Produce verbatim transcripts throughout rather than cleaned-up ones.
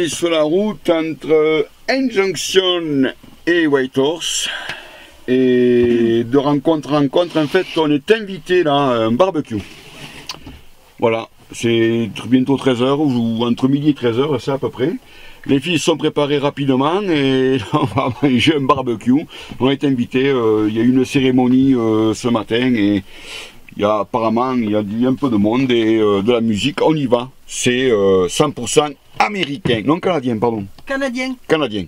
est sur la route entre Injunction et Whitehorse. Et de rencontre en rencontre, en fait, on est invité là à un barbecue. Voilà, c'est bientôt treize heures, ou entre midi et treize heures, c'est à peu près. Les filles sont préparées rapidement et on va manger un barbecue. On est invité, euh, il y a eu une cérémonie euh, ce matin et il y a, apparemment il y a un peu de monde et euh, de la musique. On y va, c'est euh, cent pour cent américain, non canadien, pardon. Canadien. Canadien.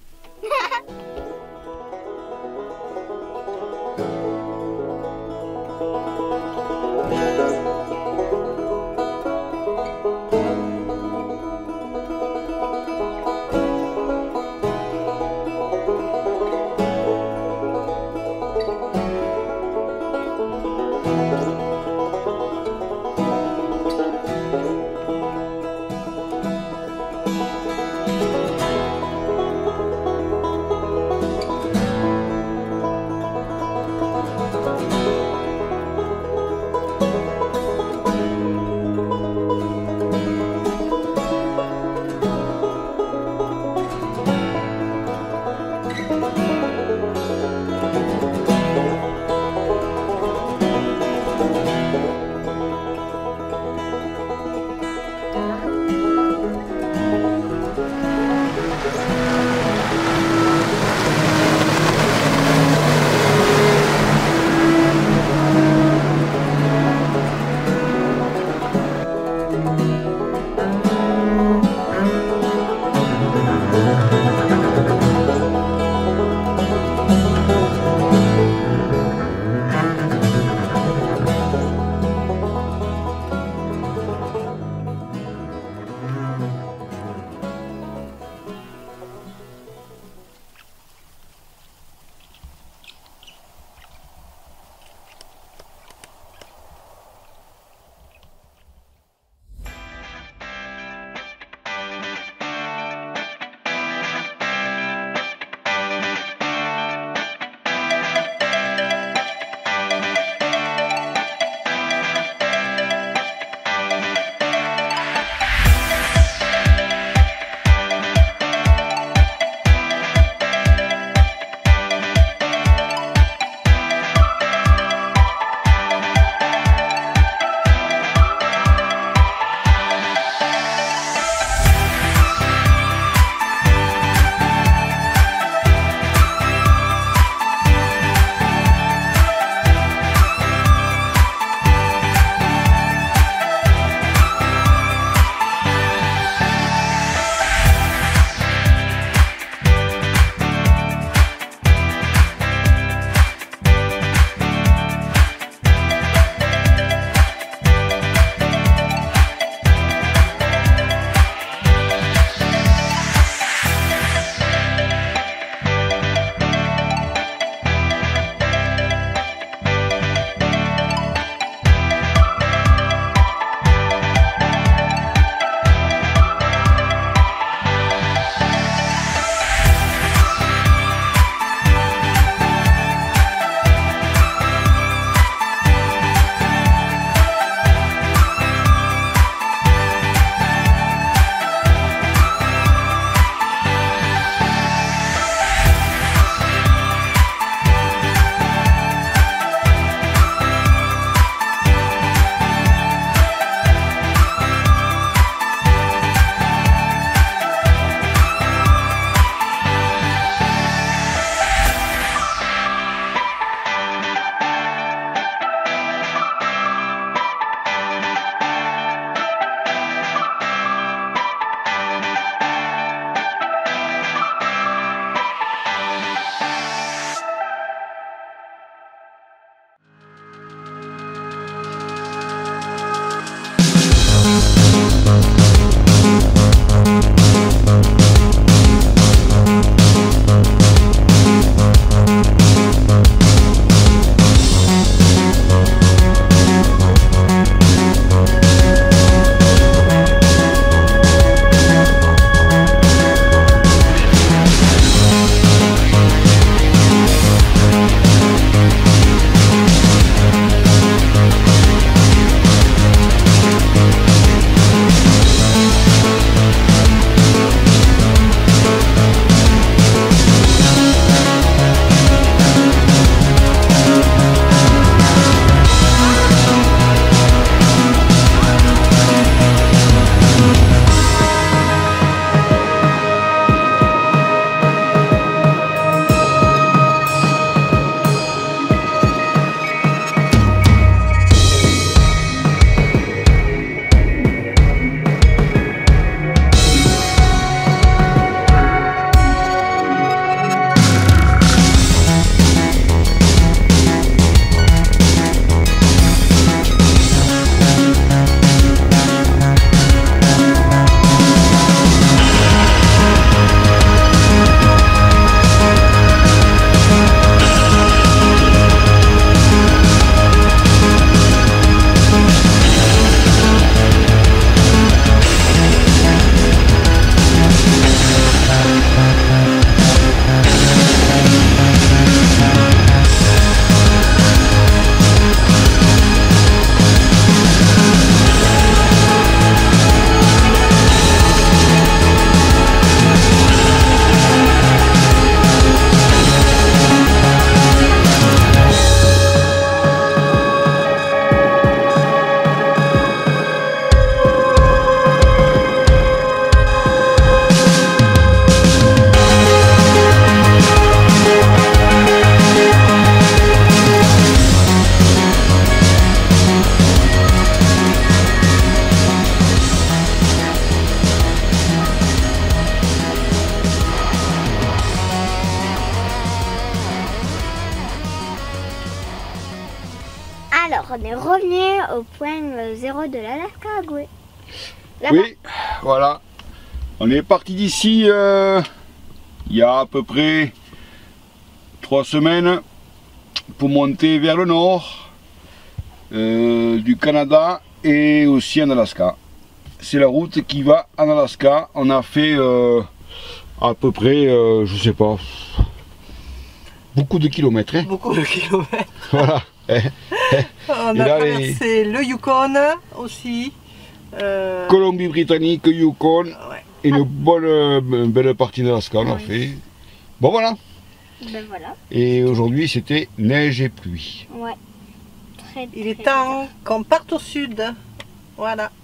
Alors, on est revenu au point zéro de l'Alaska à Goué. Oui, voilà. On est parti d'ici euh, il y a à peu près trois semaines pour monter vers le nord euh, du Canada et aussi en Alaska. C'est la route qui va en Alaska. On a fait euh, à peu près, euh, je sais pas, beaucoup de kilomètres. Hein. Beaucoup de kilomètres. Voilà. On Et a là, traversé le Yukon aussi. Euh... Colombie-Britannique, Yukon, Ouais. et une bonne, euh, belle partie d'Alaska on a Oui. fait. Bon voilà. Ben voilà. Et aujourd'hui c'était neige et pluie. Ouais. Très, Il est très temps qu'on parte au sud. Voilà.